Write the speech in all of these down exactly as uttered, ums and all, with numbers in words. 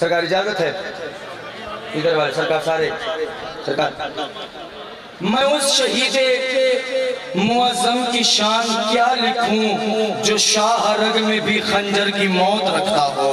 سرکار اجازت ہے ادھر والے سرکار سارے سرکار میں اس شہید معظم کی شان کیا لکھوں جو شاہ رگ میں بھی خنجر کی موت رکھتا ہو.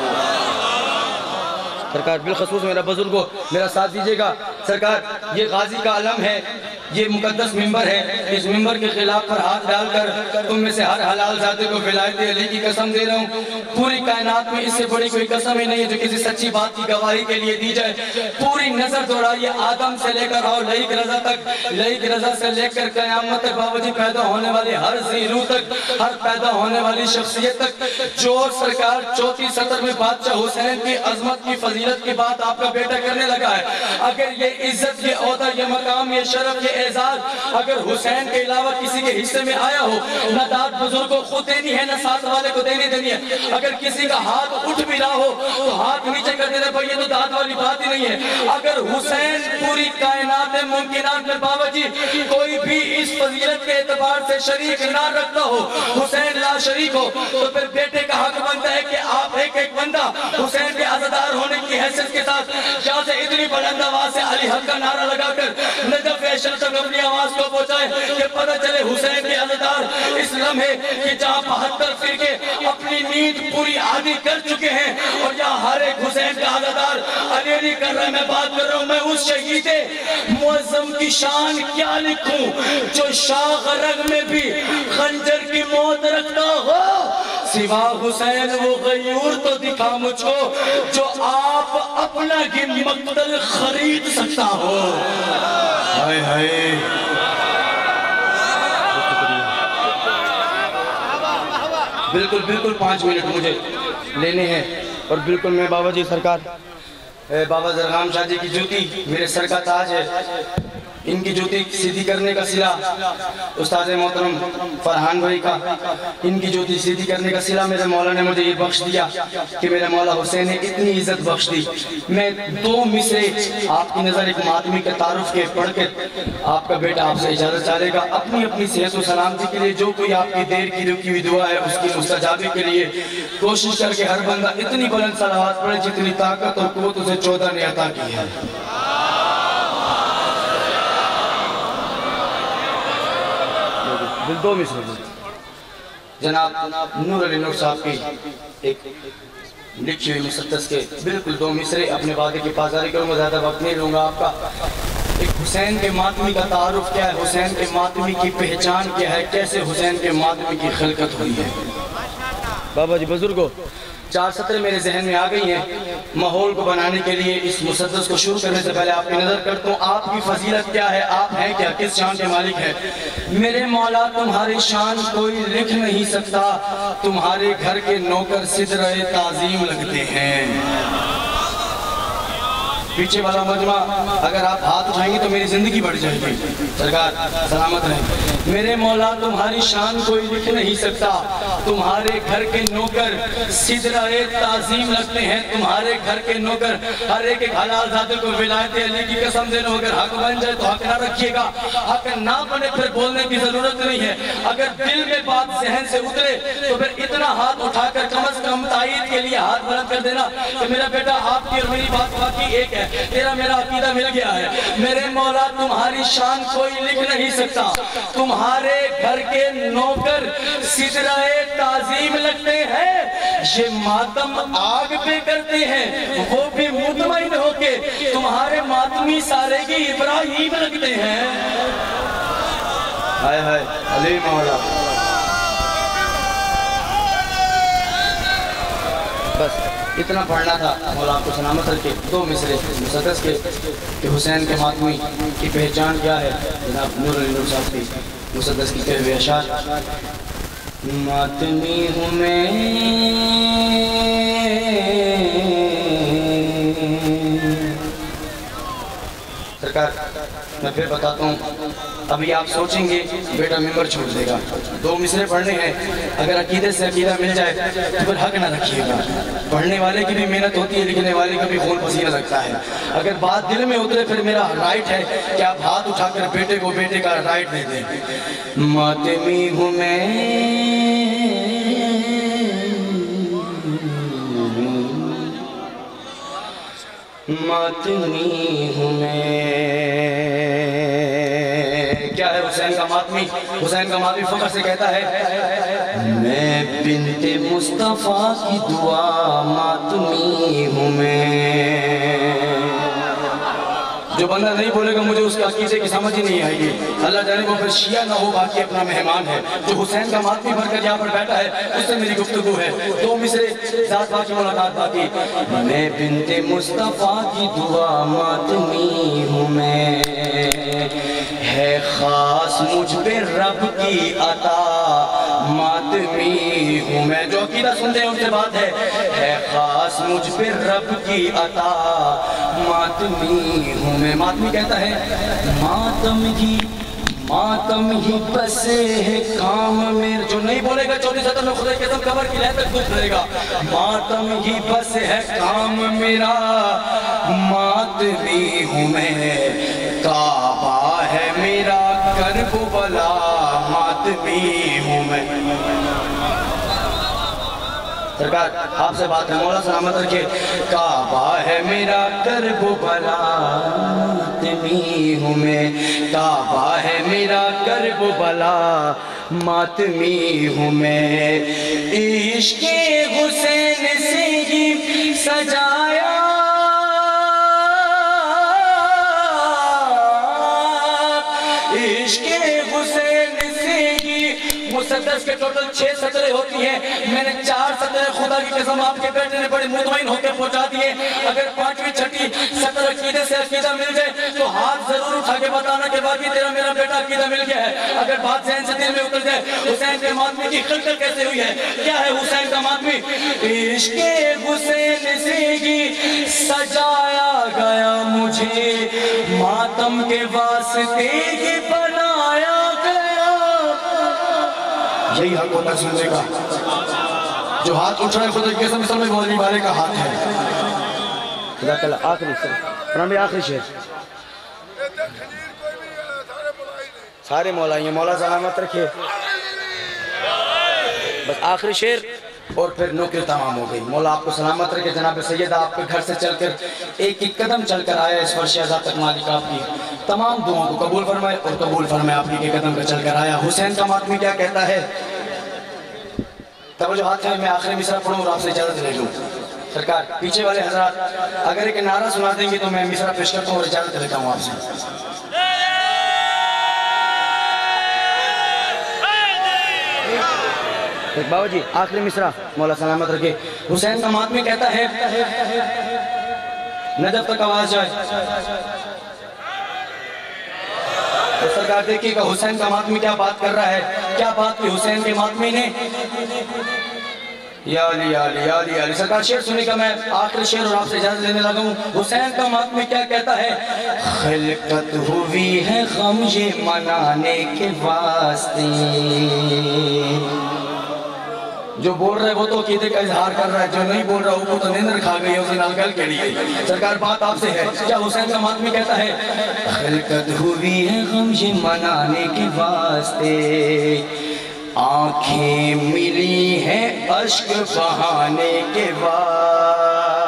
سرکار بالخصوص میرا بزرگو میرا ساتھ دیجئے گا. سرکار یہ غازی کا علم ہے, یہ مقدس ممبر ہے. اس ممبر کے خلاف پر ہاتھ ڈال کر تم میں سے ہر حلال ذاتے کو ولایت علی کی قسم دے رہا ہوں. پوری کائنات میں اس سے بڑی کوئی قسم ہی نہیں ہے جو کسی سچی بات کی گواہی کے لیے دی جائے. پوری نظر دوڑائیے آدم سے لے کر آؤ لئیک رضا تک, لئیک رضا سے لے کر قیامت تک, بابا جی پیدا ہونے والی ہر ذی روح تک, ہر پیدا ہونے والی شخصیت تک. جو سرکار چوتھی سطر میں بادشاہ حسین کی عظمت کی فضیلت کی بات آپ کا بیٹا کرنے لگا ہے, اگر یہ عزت یہ عہدہ یہ مقام یہ شرف یہ اعزاز اگر حسین کے علاوہ کسی کے حصے میں آیا ہو, نہ داد بزرگ کو خود دینی ہے نہ ساتھ والے کو دینی دینی ہے. اگر کسی کا ہاتھ اٹھ بھی رہا ہو تو ہاتھ نیچے کر دینا بھائی, یہ تو داد والی بات ہی نہیں ہے. اگر حسین پوری کائنات ممکنات میں بابا جی کوئی بھی اس فضیلت کے اعتبار سے شریک نہ رکھتا ہو, حسین لا شریک ہو, تو پھر بیٹے کا حق بنتا ہے کہ آپ ایک ایک بندہ حسین کے عزادار ہونے کی حیثیت کے ساتھ جہاں سے اتنی بلند آواز سے علی حق کا نعرہ لگا کر نجف اشرف تک اپنی آواز کو پہنچائے کہ پتہ چلے حسین کے عزادار اس لمحے کہ جہاں بہتر فرقے اپنی نیند پوری عادی کر چکے ہیں اور یہاں ہر ایک حسین کا عزادار علی علی کر رہا ہے. میں بات کر رہا ہوں, میں اس شہید معظم کی شان کیا لکھوں جو شاہ رگ میں بھی خنجر کی موت رکھتا ہو. سوا حسین وہ غیور تو دکھا مجھ کو جو آپ اپنا ہی مقتل خرید سکتا ہو. ہائے ہائے بالکل بالکل پانچ منٹ مجھے لینے ہیں اور بالکل میں بابا جی سرکار بابا زرغام شاہ جی کی جوتی میرے سر کا تاج ہے, ان کی جوتی سیدھی کرنے کا صلہ استاد محترم فرحان بھائی کا, ان کی جوتی سیدھی کرنے کا صلہ میرے مولا نے مجھے یہ بخش دیا کہ میرے مولا حسین نے اتنی عزت بخش دی. میں دو مصرے آپ کی نظر ایک ماتمی کے تعارف کے پڑھ کے آپ کا بیٹا آپ سے اجازت چاہے گا. اپنی اپنی صحت و سلامتی کے لیے جو کوئی آپ کی دیر کی رکی ہوئی دعا ہے اس کی مستجابی کے لیے کوشش کر کے ہر بندہ اتنی بلند صلوات پڑھے جتنی طاقت اور قوت اسے چودہ نے عطا کی ہے. دو مصرے جناب نور علی نور صاحب کی ایک لکھی ہوئی مسدس کے بالکل دو مصرے اپنے وعدے کی پاسداری کروں گا, زیادہ وقت نہیں لوں گا آپ کا. ایک حسین کے ماتمی کا تعارف کیا ہے, حسین کے ماتمی کی پہچان کیا ہے, کیسے حسین کے ماتمی کی خلقت ہوئی ہے. بابا جی بزرگوں چار سطریں میرے ذہن میں آ گئی ہیں. ماحول کو بنانے کے لیے اس مسدس کو شروع کرنے سے پہلے آپ کی نظر کرتا ہوں آپ کی فضیلت کیا ہے, آپ ہیں کیا, کس شان کے مالک ہیں. میرے مولا تمہاری شان کوئی لکھ نہیں سکتا, تمہارے گھر کے نوکر صدرہ تعظیم لگتے ہیں. پیچھے والا مجمع اگر آپ ہاتھ اٹھائیں گے تو میری زندگی بڑھ جائے گی. سرکار سلامت رہیں. میرے مولا تمہاری شان کوئی لکھ نہیں سکتا, تمہارے گھر کے نوکر صدرہ تعظیم لگتے ہیں. تمہارے گھر کے نوکر ہر ایک ایک حلال ذاتے کو ولایت علی کی قسم دے لو. اگر حق بن جائے تو حق نہ رکھیے گا, حق نہ بنے پھر بولنے کی ضرورت نہیں ہے. اگر دل میں بات ذہن سے اترے تو پھر اتنا ہاتھ اٹھا کر کم از کم تائید کے لیے ہاتھ بلند کر دینا کہ میرا بیٹا آپ کی اور میری بات واقعی ایک ہے, تیرا میرا عقیدہ مل گیا ہے. میرے مولا تمہاری شان کوئی لکھ نہیں سکتا, تمہارے گھر کے نوکر صدرہ تعظیم لگتے ہیں. یہ ماتم آگ پہ کرتے ہیں وہ بھی مطمئن ہو کے, تمہارے ماتمی سارے کی ابراہیم لگتے ہیں. ہائے ہائے علی مولا. بس اتنا پڑھنا تھا, مولا آپ کو سلامت رکھے. دو مصرے مسدس کے کہ حسین کے ماتمی کی پہچان کیا ہے. جناب نور علی نور صاحب کی مسدس کی کہے ہوئے اشعار. ماتمی ہوں میں سرکار میں پھر بتاتا ہوں. ابھی آپ سوچیں گے بیٹا ممبر چھوڑ دے گا, دو مصرے پڑھنے ہیں, اگر عقیدے سے عقیدہ مل جائے تو پھر حق نہ رکھیے گا. پڑھنے والے کی بھی محنت ہوتی ہے, لکھنے والے کا بھی خون پسینہ لگتا ہے. اگر بات دل میں اترے پھر میرا رائٹ ہے کہ آپ ہاتھ اٹھا کر بیٹے کو بیٹے کا رائٹ دے دیں. ماتمی ہوں میں ماتمی ہوں میں۔ کیا ہے حسین کا ماتمی؟ حسین کا ماتمی فخر سے کہتا ہے میں بنت مصطفیٰ کی دعا ماتمی ہوں میں۔ جو بندہ نہیں بولے گا مجھے اس کا عقیدے کی سمجھ ہی نہیں آئے گی، اللہ جانے وہ پھر شیعہ نہ ہو، باقی اپنا مہمان ہے۔ جو حسین کا ماتمی بھر کر یہاں پر بیٹھا ہے اس سے میری گفتگو ہے۔ دو مصرے ذات باقی ملاقات باقی۔ میں بنت مصطفیٰ کی دعا ماتمی ہوں میں، ہے خاص مجھ پہ رب کی عطا ماتمی ہوں میں۔ جو عقیدہ سنتے ہیں ان سے بات ہے، ہے خاص مجھ پہ رب کی عطا ماتمی ہوں میں۔ ماتمی کہتا ہے ماتم ہی ماتم ہی بسے ہے کام میرے۔ جو نہیں بولے گا چودہ سطر میں خدا کی قسم قبر کی لہر تک ڈوب رہے گا۔ ماتم ہی بس ہے کام میرا ماتمی ہوں میں، کعبہ ہے میرا کربلا ماتمی ہوں میں۔ سرکار آپ سے بات ہے، مولا سلامت رکھے۔ کعبہ ہے میرا کربلا ماتمی ہوں میں، کعبہ ہے میرا کربلا ماتمی ہوں میں۔ عشق حسین سے ہی سجایا عشق حسین سے ہی مسدس کے ٹوٹل چھ سطریں ہوتی ہیں، میں نے چار سطریں خدا کی قسم آپ کے بیٹے نے بڑے مطمئن ہو کے پہنچا دیے۔ اگر پانچویں چھٹی سطر عقیدے سے عقیدہ مل جائے تو ہاتھ ضرور اٹھا کے بتانا کہ باقی تیرا میرا بیٹا عقیدہ مل گیا ہے۔ اگر بات ذہن سے دل میں اتر جائے حسین کے ماتمی کی خلقت کیسے ہوئی ہے، کیا ہے حسین کا ماتمی؟ عشق حسین سے ہی سجایا گیا مجھے، ماتم کے واسطے ہی بنایا گیا۔ یہی حق ہوتا سننے کا۔ جو ہاتھ اٹھ رہا ہے خدا کی قسم اس میں مولوی والے کا ہاتھ ہے۔ جزاک اللہ۔ آخری شعر، آخری شعر۔ سارے مولائی ہیں، مولا سلامت رکھے۔ بس آخری شعر اور پھر نوکری تمام ہو گئی۔ مولا آپ کو سلامت رکھے۔ جناب سیدہ آپ کے گھر سے چل کر ایک ایک قدم چل کر آیا اس فرش عزا تک، مالک آپ کی تمام دعاوں کو قبول فرمائے اور قبول فرمائے آپ کی قدم پر چل کر آیا۔ حسین کا ماتمی کیا کہتا ہے؟ توجہ ہاتھ ہے، میں آخری مصرع پڑھوں اور آپ سے اجازت لے لوں۔ سرکار پیچھے والے حضرات اگر ایک نعرہ سنا دیں گے تو میں مصرع پیش کرتا ہوں اور اجازت لیتا ہوں آپ سے۔ بابا جی آخری مصرع، مولا سلامت رکھے۔ حسین کا ماتمی کہتا ہے نجف تک آواز جائے۔ تو سرکار دیکھیے کہ حسین کا ماتمی کیا بات کر رہا ہے، کیا بات کی حسین کے ماتمی نے۔ یا علی یا علی یا علی یا علی۔ سرکار شعر سنی کا میں آخری شعر اور آپ سے اجازت لینے لگا ہوں۔ حسین کا ماتمی کیا کہتا ہے؟ خلقت ہوئی ہے غم یہ منانے کے واسطے۔ جو بول رہے وہ تو عقیدے کا اظہار کر رہا ہے، جو نہیں بول رہا وہ کو تو نیندر کھا گئی اسے نالگل کے لیے۔ سرکار بات آپ سے ہے، کیا حسین کا ماتمی کہتا ہے خلقت ہوئی ہے غم یہ منانے کے واسطے، آنکھیں ملی ہیں اشک بہانے کے واسطے۔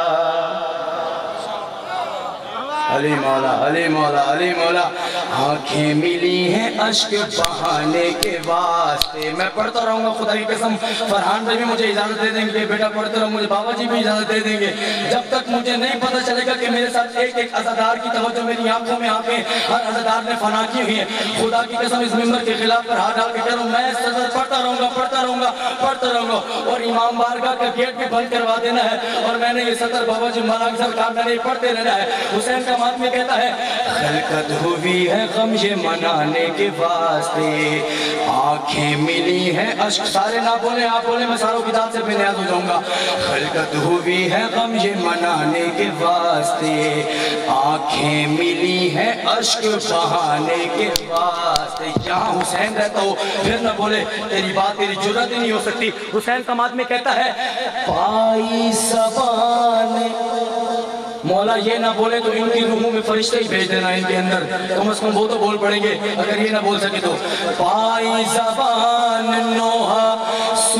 علی مولا علی مولا علی مولا، آنکھیں ملی ہیں اشک بہانے کے واسطے۔ میں پڑھتا رہوں گا خدا کی قسم، فرحان بھائی بھی مجھے اجازت دے دیں گے، بیٹا پڑھتے رہو، مجھے بابا جی بھی اجازت دے دیں گے، جب تک مجھے نہیں پتہ چلے گا کہ میرے ساتھ ایک ایک عزادار کی توجہ میری آنکھوں میں آنکھیں ہر عزادار نے فنا کی ہوئی ہے۔ خدا کی قسم اس ممبر کے خلاف پر ہاتھ ڈال کے کہہ رہا ہوں، میں سزا پڑھتا رہوں گا پڑھتا رہوں گا پڑھتا رہوں گا، اور امام بارگاہ کا گیٹ بھی بند کروا دینا ہے، اور میں نے یہ سطر بابا جی مالا سرکار میں نے پڑھتے رہنا ہے۔ حسین کا ماتمی کہتا ہے خلقت ہوئی ہے غم یہ منانے کے واسطے، آنکھیں ملی ہیں اشک، سارے نہ بولیں آپ بولیں، میں ساروں کی ذات سے بے نیاز ہو جاؤں گا۔ خلقت ہوئی ہے غم یہ منانے کے واسطے، آنکھیں ملی ہیں اشک بہانے کے واسطے۔ یہاں حسین رہتا ہو پھر نہ بولے، تیری بات تیری جرات ہی نہیں ہو سکتی۔ حسین کا ماتمی کہتا ہے پائی زبان، مولا یہ نہ بولے تو ان کی روحوں میں فرشتے ہی بھیج دینا، ان کے اندر کم از کم وہ تو بول پڑیں گے، اگر یہ نہ بول سکے تو۔ پائی زبان نوحہ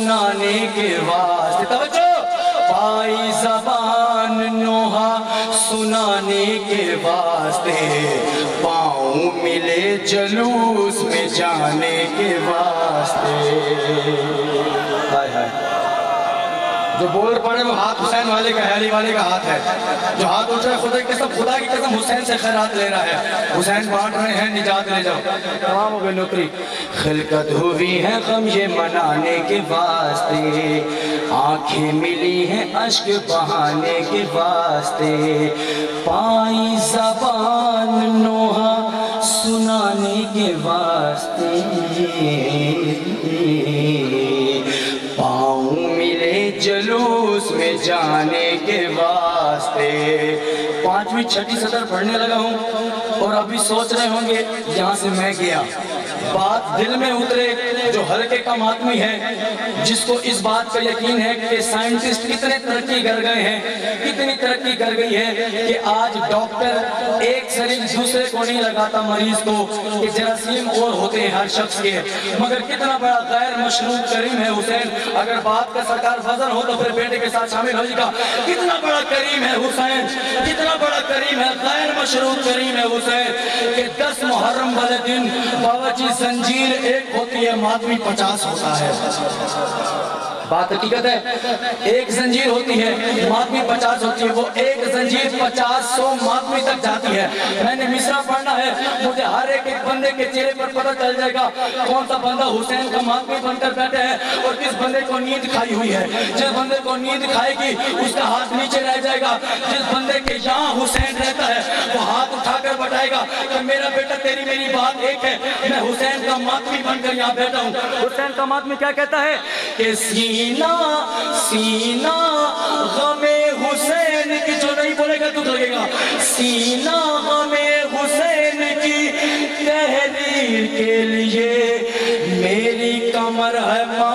سنانے کے واسطے، توجہ، پائی زبان نوحہ سنانے کے واسطے، پاؤں ملے جلوس میں جانے کے واسطے۔ ہائے ہائے، جو بول پڑے وہ ہاتھ حسین والے کا ہے، علی والے کا ہاتھ ہے۔ جو ہاتھ اٹھ رہا ہے خدا کی قسم خدا کی قسم حسین سے خیرات لے رہا ہے، حسین بانٹ رہے ہیں، نجات لے جاؤ، تمام ہو گئے نوکری۔ خلقت ہوئی ہے غم یہ منانے کے واسطے، آنکھیں ملی ہیں اشک بہانے کے واسطے، پائی زبان نوحہ سنانے کے واسطے، پاؤں ملے جلوس میں جانے کے واسطے۔ پانچویں چھٹی سطر پڑھنے لگا ہوں اور ابھی سوچ رہے ہوں گے یہاں سے میں گیا، بات دل میں اترے جو ہلکے کا ماتمی ہے، جس کو اس بات کا یقین ہے کہ سائنٹسٹ کتنے ترقی کر گئے ہیں، کتنی ترقی کر گئی ہے کہ آج ڈاکٹر ایک سرنج دوسرے کو نہیں لگاتا مریض کو، کہ جراثیم اور ہوتے ہیں ہر شخص کے، مگر کتنا بڑا غیر مشروط کریم ہے حسین۔ اگر بات کا سرکار فضل ہو تو پھر بیٹے کے ساتھ شامل ہو جائے گا، کتنا بڑا کریم ہے حسین، کتنا بڑا کریم ہے، غیر مشروط کریم ہے حسین، کہ دس محرم والے دن باورچی زنجیر ایک ہوتی ہے، ماتمی پچاس ہوتا ہے۔ بات حقیقت ہے، ایک زنجیر ہوتی ہے، ماتمی پچاس ہوتی ہے، وہ ایک زنجیر پچاس سو ماتمی تک جاتی ہے۔ میں نے مصرع پڑھنا ہے، مجھے ہر ایک ایک بندے کے چہرے پر پتہ چل جائے گا کون سا بندہ حسین کا ماتمی بن کر بیٹھے ہے اور کس بندے کو نیند کھائی ہوئی ہے۔ جس بندے کو نیند کھائے گی اس کا ہاتھ نیچے رہ جائے گا، جس بندے کے یہاں حسین رہتا ہے وہ ہاتھ اٹھا کر بتائے گا کہ میرا بیٹا تیری میری بات ایک ہے، میں حسین کا ماتمی بن کر یہاں بیٹھا ہوں۔ حسین کا ماتمی کیا کہتا ہے کہ سینہ سینہ غم حسین کی، جو نہیں بولے گا دکھ لگے گا، سینہ غم حسین کی تحریر کے لیے میری کمر ہے